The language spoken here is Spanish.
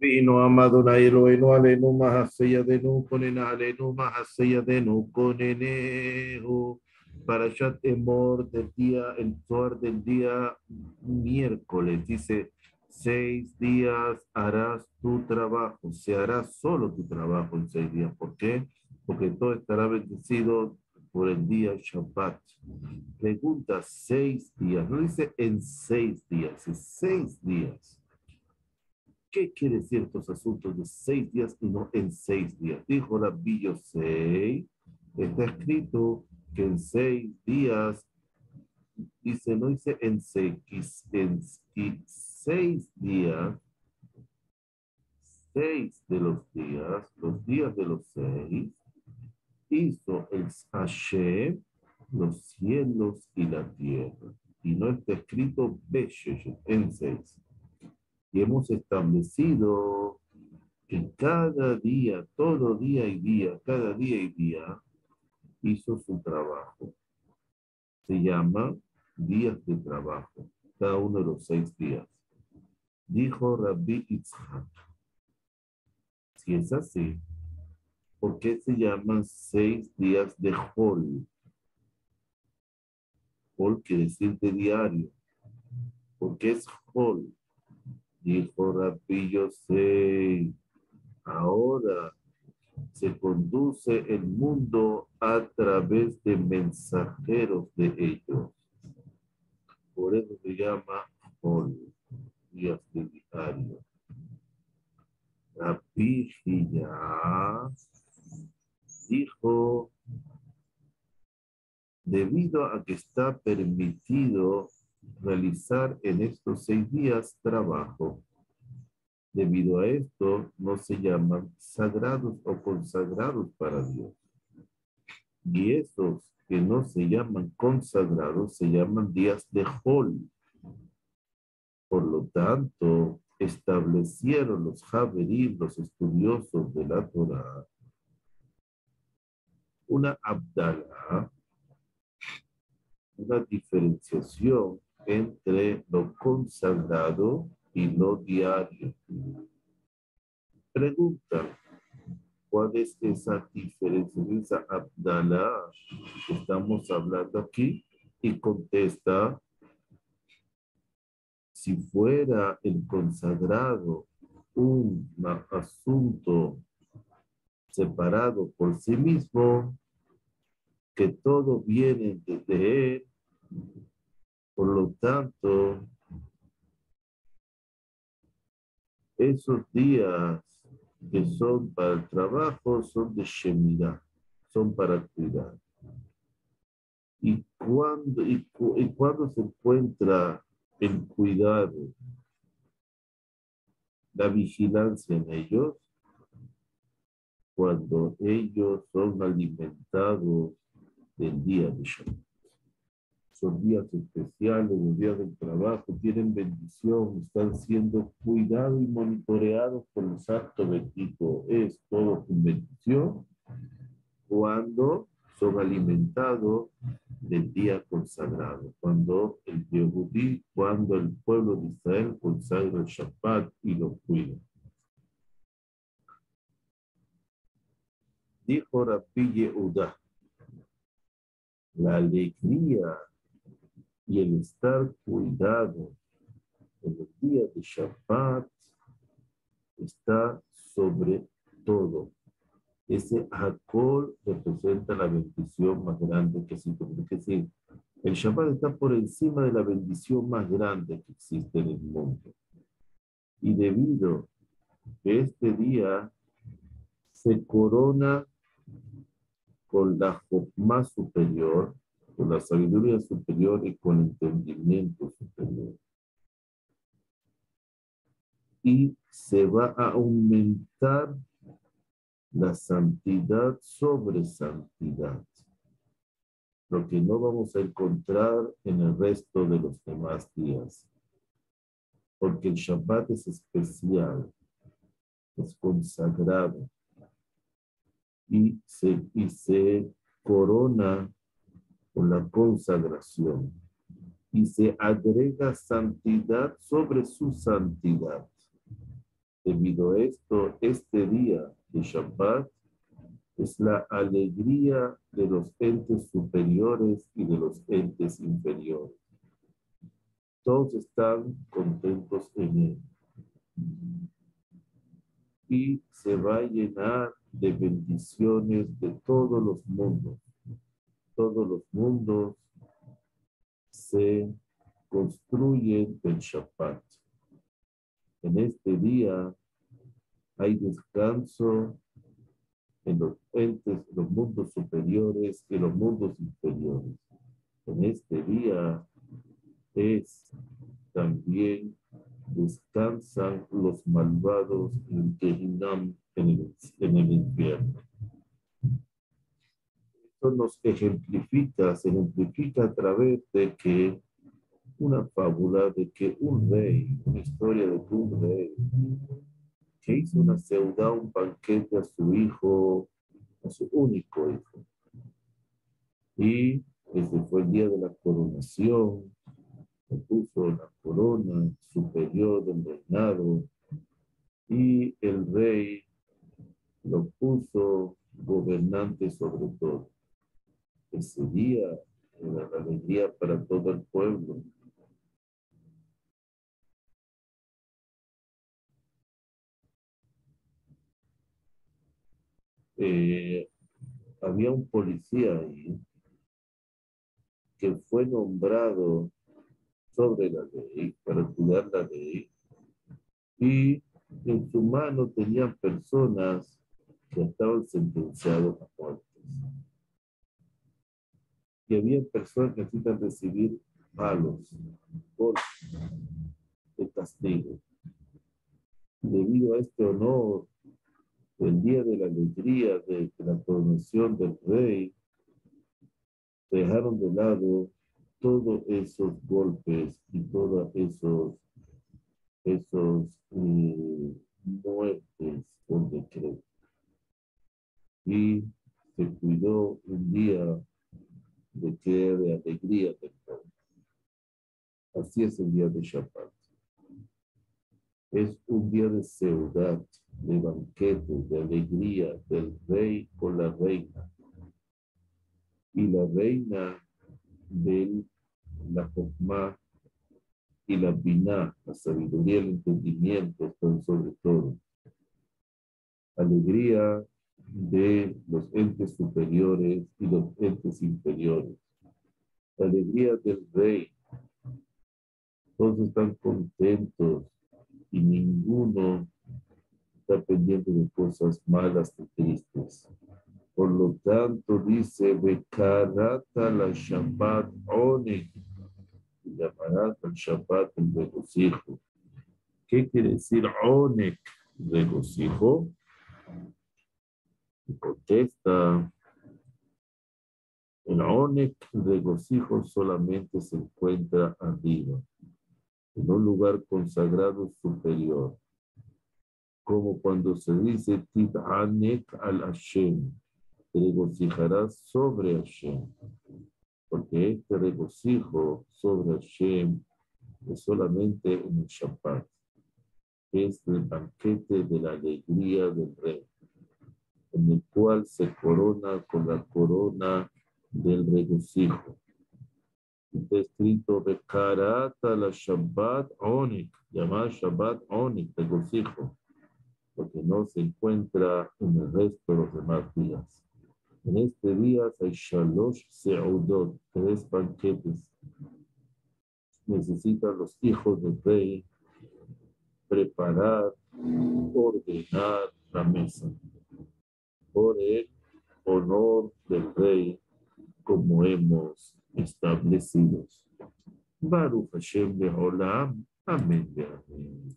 Vino Amadona Eloeno Aleno Mahaseya de no Conena Aleno Mahaseya de no Conenejo. Para Shat Emor del día, el Zohar del día miércoles dice: 6 días harás tu trabajo, se hará solo tu trabajo en 6 días. ¿Por qué? Porque todo estará bendecido por el día Shabbat. Pregunta: 6 días, no dice en 6 días, es 6 días. ¿Qué quiere decir estos asuntos de 6 días y no en 6 días? Dijo Rabbi Yosei, está escrito que en 6 días, dice, no dice en 6 días, 6 de los días de los 6, hizo el Hashem los cielos y la tierra. Y no está escrito Beshesh en 6. Y hemos establecido que cada día, todo día y día, cada día y día, hizo su trabajo. Se llama días de trabajo, cada uno de los 6 días. Dijo Rabbi Itzhak, si es así, ¿por qué se llaman 6 días de Hol? Hol quiere decir de diario. ¿Por qué es Hol? Dijo Rabbi Yosei, ahora se conduce el mundo a través de mensajeros de ellos. Por eso se llama Hol, días de diario. La Pijilla dijo, debido a que está permitido realizar en estos 6 días trabajo, debido a esto no se llaman sagrados o consagrados para Dios. Y esos que no se llaman consagrados se llaman días de Hol. Por lo tanto, establecieron los Javerim, los estudiosos de la Torah, una abdala, una diferenciación entre lo consagrado y lo diario. Pregunta, ¿cuál es esa diferencia, esa abdala que estamos hablando aquí? Y contesta, si fuera el consagrado un asunto separado por sí mismo, que todo viene desde él, por lo tanto, esos días que son para el trabajo son de Shemirah, son para cuidar. ¿Y cuándo se encuentra el cuidado, la vigilancia en ellos? Cuando ellos son alimentados del día de Shabbat. Son días especiales, los días del trabajo, tienen bendición, están siendo cuidados y monitoreados por el Santo Bendito. Es todo con bendición cuando son alimentados del día consagrado, cuando el Yehudí, cuando el pueblo de Israel consagra el Shabbat y lo cuida. Dijo Rabbi Yehuda, la alegría y el estar cuidado en los días de Shabbat está sobre todo. Ese Hakol representa la bendición más grande que existe. Es decir, el Shabbat está por encima de la bendición más grande que existe en el mundo. Y debido a que este día se corona con la Jokmah superior, con la sabiduría superior y con el entendimiento superior. Y se va a aumentar la santidad sobre santidad, lo que no vamos a encontrar en el resto de los demás días, porque el Shabbat es especial, es consagrado, y se corona con la consagración, y se agrega santidad sobre su santidad. Debido a esto, este día de Shabbat es la alegría de los entes superiores y de los entes inferiores. Todos están contentos en él. Y se va a llenar de bendiciones de todos los mundos. Todos los mundos se construyen del Shabbat. En este día hay descanso en los entes, los mundos superiores y los mundos inferiores. En este día también descansan los malvados en Gehinam, en el infierno. Esto nos se ejemplifica a través de que una fábula de que un rey, una historia de que un rey que hizo una seudá, un banquete a su hijo, a su único hijo. Y ese fue el día de la coronación, le puso la corona superior del reinado y el rey lo puso gobernante sobre todo. Ese día era la alegría para todo el pueblo. Había un policía ahí que fue nombrado sobre la ley, para cuidar la ley, y en su mano tenían personas que estaban sentenciados a muerte. Y había personas que necesitan recibir palos, golpes de castigo. Debido a este honor, el día de la alegría de la coronación del rey, dejaron de lado todos esos golpes y todos esos muertes por decreto. Y se cuidó un día de que de alegría del pueblo. Así es el día de Shabbat. Es un día de seudá, de banquete, de alegría del rey con la reina. Y la reina de la Jokmah y la Biná, la sabiduría y el entendimiento están sobre todo. Alegría de los entes superiores y los entes inferiores. La alegría del rey. Todos están contentos y ninguno está pendiente de cosas malas y tristes. Por lo tanto, dice, Bekarata la Shabbat Onik, y llamarás al Shabbat el regocijo. ¿Qué quiere decir Onek, regocijo? Y contesta, el Onek, regocijo, solamente se encuentra arriba, en un lugar consagrado superior. Como cuando se dice Tid'anek al Hashem, te regocijarás sobre Hashem, porque este regocijo sobre Hashem es solamente en el Shabbat, es el banquete de la alegría del rey, en el cual se corona con la corona del regocijo. Está escrito Bekarata la Shabbat Onik, llamada Shabbat Onik, regocijo, porque no se encuentra en el resto de los demás días. En este día hay Shalosh Seudot, 3 banquetes. Necesitan los hijos del rey preparar, ordenar la mesa por el honor del rey, como hemos establecido. Baruch Hashem Leolam. Amén.